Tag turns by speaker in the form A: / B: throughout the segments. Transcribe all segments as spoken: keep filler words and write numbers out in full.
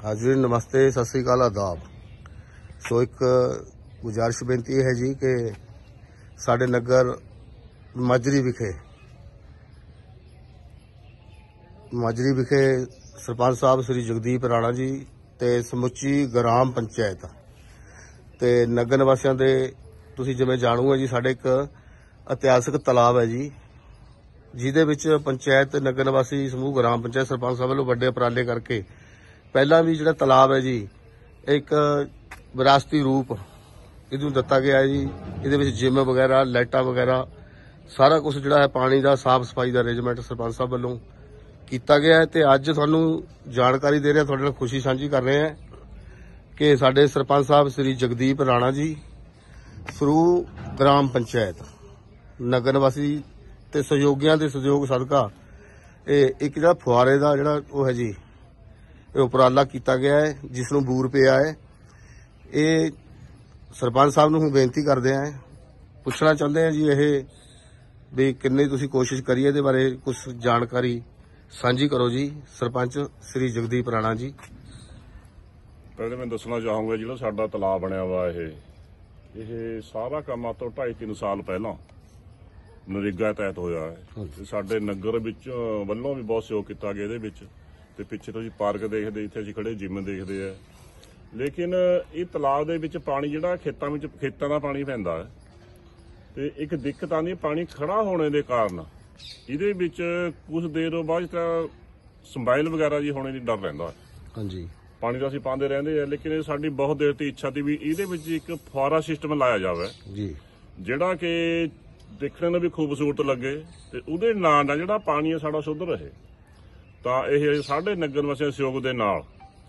A: हाजिर नमस्ते सत श्री अकाल आदाब। सो एक गुजारिश बेनती है जी कि साडे नगर माजरी विखे माजरी विखे सरपंच साहब श्री जगदीप राणा जी ते समुची ग्राम पंचायत ते नगर निवासियों के तुसीं जिवें जाणू है जी, साडे एक इतिहासक तलाब है जी, जिहदे विच पंचायत नगर निवासी समूह ग्राम पंचायत सरपंच साहब वालों वड्डे उपराले करके पहला भी जिहड़ा तलाब है जी एक विरासती रूप इहनूं दिता गया है जी। इहदे विच जिम वगैरह लाइटां वगैरह सारा कुछ जिहड़ा है पानी का साफ सफाई का अरेंजमेंट सरपंच साहब वालों किया गया है। ते अज तुहानूं जानकारी दे रहे हैं, तुहाडे नाल खुशी साझी कर रहे हैं कि साडे सरपंच साहब श्री जगदीप राणा जी थरू ग्राम पंचायत नगर निवासी ते सहयोगियों के सहयोग सदका एक जिहड़ा फुआरे का जिहड़ा वो है जी उपराला किया गया है, जिसनों बूर पिया है। ये सरपंच साहब नूं बेनती करते हैं, पूछना चाहते हैं जी यह भी किन्नी तुसीं कोशिश करी इहदे बारे कुछ जानकारी साझी करो जी। सरपंच श्री जगदीप राणा जी।
B: पहले मैं दसना चाहूँगा जो साडा तलाब बनया वा ये ये सारा काम तो ढाई तीन साल पहला नरेगा तहत होया है। साडे नगर विच वल्लों भी बहुत सहयोग किया गया इहदे विच। ते पिछे तुसीं पार्क देखदे, इत्थे असीं खड़े जिम देखदे आ, लेकिन ये तलाब दे विच पानी जिहड़ा खेतां विच खेतां दा पानी पैंदा है ते एक दिक्कत आंदी पानी खड़ा होने के कारण इहदे विच कुछ देर बाद तां संभाल वगैरह जी होने दी डर रहिंदा है।
A: हाँ जी,
B: पानी तो असीं पांदे रहिंदे आ, लेकिन साडी बहुत देर ती इच्छा थी भी इहदे विच एक फुआरा सिस्टम लाया जावे जी, जिहड़ा कि देखने नूं भी खूबसूरत लगे ते उहदे नाल नाल जिहड़ा पानी है साडा शुद्ध रहे। ਤਾਂ ਇਹ ਸਾਡੇ ਨਗਰ ਨਿਵਾਸੀਆਂ ਦੇ ਸਹਿਯੋਗ ਦੇ ਨਾਲ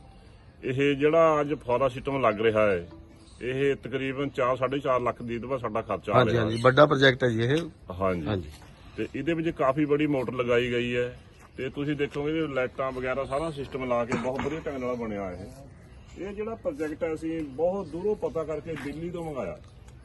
B: ਇਹ ਜਿਹੜਾ ਅੱਜ ਫੁਆਰਾ ਸਿਸਟਮ ਲੱਗ ਰਿਹਾ ਹੈ, ਇਹ ਤਕਰੀਬਨ ਚਾਰ ਸਾਢੇ ਚਾਰ ਲੱਖ ਦੀ ਦਾ ਸਾਡਾ ਖਰਚਾ ਆ ਰਿਹਾ ਹੈ। ਹਾਂਜੀ, ਵੱਡਾ ਪ੍ਰੋਜੈਕਟ ਹੈ ਜੀ ਇਹ। ਹਾਂਜੀ ਹਾਂਜੀ, ਤੇ ਇਹਦੇ ਵਿੱਚ ਕਾਫੀ ਬੜੀ ਮੋਟਰ ਲਗਾਈ ਗਈ ਹੈ ਤੇ ਤੁਸੀਂ ਦੇਖੋਗੇ ਲਾਈਟਾਂ ਵਗੈਰਾ ਸਾਰਾ ਸਿਸਟਮ ਲਾ ਕੇ ਬਹੁਤ ਵਧੀਆ ਢੰਗ ਨਾਲ ਬਣਿਆ ਇਹ। ਇਹ ਜਿਹੜਾ ਪ੍ਰੋਜੈਕਟ ਹੈ ਅਸੀਂ ਬਹੁਤ ਦੂਰੋਂ ਪਤਾ ਕਰਕੇ ਦਿੱਲੀ ਤੋਂ ਮੰਗਾਇਆ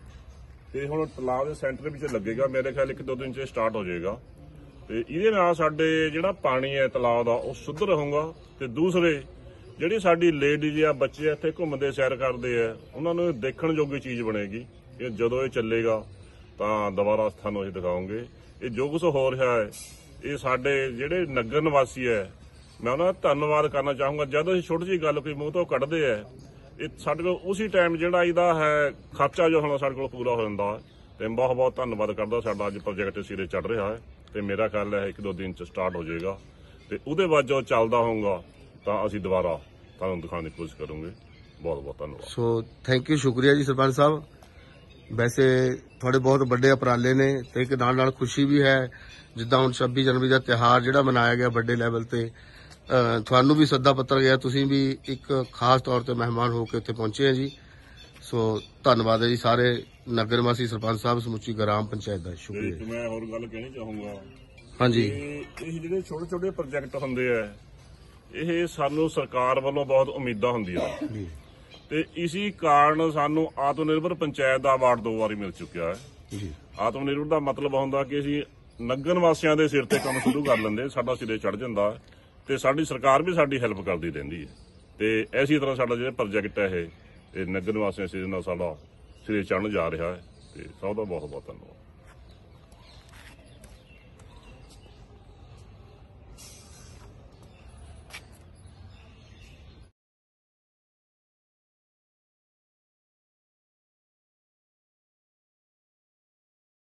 B: ਤੇ ਹੁਣ ਤਲਾਬ ਦੇ ਸੈਂਟਰ ਵਿੱਚ ਲੱਗੇਗਾ। ਮੇਰੇ ਖਿਆਲ ਇੱਕ ਦੋ ਦਿਨ 'ਚ ਸਟਾਰਟ ਹੋ ਜਾਏਗਾ ਤੇ ਇਹਦੇ ਨਾਲ ਸਾਡੇ ਜਿਹੜਾ ਪਾਣੀ ਹੈ ਤਲਾਬ ਦਾ ਉਹ ਸ਼ੁੱਧ ਰਹੂਗਾ ਤੇ ਦੂਸਰੇ ਜਿਹੜੀ ਸਾਡੀ ਲੇਡੀਜ਼ ਆ ਬੱਚੇ ਇੱਥੇ ਘੁੰਮਦੇ ਸੈਰ ਕਰਦੇ ਆ ਉਹਨਾਂ ਨੂੰ ਦੇਖਣ ਯੋਗੀ ਚੀਜ਼ ਬਣੇਗੀ। ਇਹ ਜਦੋਂ ਇਹ ਚੱਲੇਗਾ ਤਾਂ ਦੁਬਾਰਾ ਤੁਹਾਨੂੰ ਅਸੀਂ ਦਿਖਾਵਾਂਗੇ। ਇਹ ਜੋ ਕੁਛ ਹੋ ਰਿਹਾ ਹੈ ਇਹ ਸਾਡੇ ਜਿਹੜੇ ਨਗਰ ਨਿਵਾਸੀ ਹੈ ਮੈਂ ਉਹਨਾਂ ਦਾ ਧੰਨਵਾਦ ਕਰਨਾ ਚਾਹੂੰਗਾ। ਜਦੋਂ ਅਸੀਂ ਛੋਟੀ ਜਿਹੀ ਗੱਲ ਕੋਈ ਮੂੰਹ ਤੋਂ ਕੱਢਦੇ ਆ ਇਹ ਸਾਡੇ ਕੋਲ ਉਸੇ ਟਾਈਮ ਜਿਹੜਾ ਇਹਦਾ ਹੈ ਖਰਚਾ ਜੋ ਹੋਣਾ ਸਾਡੇ ਕੋਲ ਪੂਰਾ ਹੋ ਜਾਂਦਾ ਤੇ ਬਹੁਤ ਬਹੁਤ ਧੰਨਵਾਦ ਕਰਦਾ। ਸਾਡਾ ਅੱਜ ਪ੍ਰੋਜੈਕਟ ਸਿਰੇ ਚੜ ਰਿਹਾ ਹੈ ਤੇ ਮੇਰਾ ਖਿਆਲ ਹੈ ਇੱਕ ਦੋ ਦਿਨ ਚ ਸਟਾਰਟ ਹੋ ਜਾਏਗਾ ਤੇ ਉਹਦੇ ਬਾਅਦ ਜੋ ਚੱਲਦਾ ਹੋਊਗਾ ਤਾਂ ਅਸੀਂ ਦੁਬਾਰਾ ਤੁਹਾਨੂੰ ਦਿਖਾਉਣ ਦੀ ਕੋਸ਼ਿਸ਼ ਕਰਾਂਗੇ। ਬਹੁਤ ਬਹੁਤ ਧੰਨਵਾਦ।
A: ਸੋ ਥੈਂਕ ਯੂ, ਸ਼ੁਕਰੀਆ ਜੀ ਸਰਪੰਚ ਸਾਹਿਬ। ਵੈਸੇ ਤੁਹਾਡੇ ਬਹੁਤ ਵੱਡੇ ਉਪਰਾਲੇ ਨੇ ਤੇ ਇੱਕ ਨਾਲ ਨਾਲ ਖੁਸ਼ੀ ਵੀ ਹੈ, ਜਿੱਦਾਂ ਹੁਣ ਛੱਬੀ ਜਨਵਰੀ ਦਾ ਤਿਉਹਾਰ ਜਿਹੜਾ ਮਨਾਇਆ ਗਿਆ ਵੱਡੇ ਲੈਵਲ ਤੇ, ਤੁਹਾਨੂੰ ਵੀ ਸੱਦਾ ਪੱਤਰ ਗਿਆ, ਤੁਸੀਂ ਵੀ ਇੱਕ ਖਾਸ ਤੌਰ ਤੇ ਮਹਿਮਾਨ ਹੋ ਕੇ ਉੱਥੇ ਪਹੁੰਚੇ ਆ ਜੀ। ਸੋ ਧੰਨਵਾਦ ਹੈ ਜੀ ਸਾਰੇ ਨਗਰ ਨਿਵਾਸੀ ਸਰਪੰਚ ਸਾਹਿਬ ਸਮੁੱਚੀ ਗ੍ਰਾਮ ਪੰਚਾਇਤ ਦਾ। ਸ਼ੁਕਰੀਆ।
B: ਮੈਂ ਹੋਰ ਗੱਲ ਕਹਿਣੀ ਚਾਹੂੰਗਾ।
A: ਹਾਂਜੀ,
B: ਇਹ ਜਿਹੜੇ ਛੋਟੇ ਛੋਟੇ ਪ੍ਰੋਜੈਕਟ ਹੁੰਦੇ ਆ ਇਹ ਸਾਨੂੰ ਸਰਕਾਰ ਵੱਲੋਂ ਬਹੁਤ ਉਮੀਦਾਂ ਹੁੰਦੀਆਂ ਜੀ ਤੇ ਇਸੇ ਕਾਰਨ ਸਾਨੂੰ ਆਤਮ ਨਿਰਭਰ ਪੰਚਾਇਤ ਦਾ ਅਵਾਰਡ ਦੋ ਵਾਰੀ ਮਿਲ ਚੁੱਕਿਆ ਹੈ ਜੀ। ਆਤਮ ਨਿਰਭਰ ਦਾ ਮਤਲਬ ਹੁੰਦਾ ਕਿ ਅਸੀਂ ਨਗਰ ਨਿਵਾਸੀਆਂ ਦੇ ਸਿਰ ਤੇ ਕੰਮ ਸ਼ੁਰੂ ਕਰ ਲੈਂਦੇ, ਸਾਡਾ ਸਿਰੇ ਚੜ ਜਾਂਦਾ ਤੇ ਸਾਡੀ ਸਰਕਾਰ ਵੀ ਸਾਡੀ ਹੈਲਪ ਕਰਦੀ ਰਹਿੰਦੀ ਹੈ ਤੇ ਇਸੇ ਤਰ੍ਹਾਂ ਸਾਡਾ ਜਿਹੜਾ ਪ੍ਰੋਜੈਕਟ ਹੈ ਇਹ ਨਗਰ ਨਿਵਾਸੀਆਂ ਸਿਰੇ ਨਾਲ ਸਾਡਾ ਸਿਰੇ ਚੜ੍ਹਨ ਜਾ ਰਿਹਾ ਹੈ ਤੇ ਸਭ ਦਾ ਬਹੁਤ ਬਹੁਤ ਧੰਨਵਾਦ।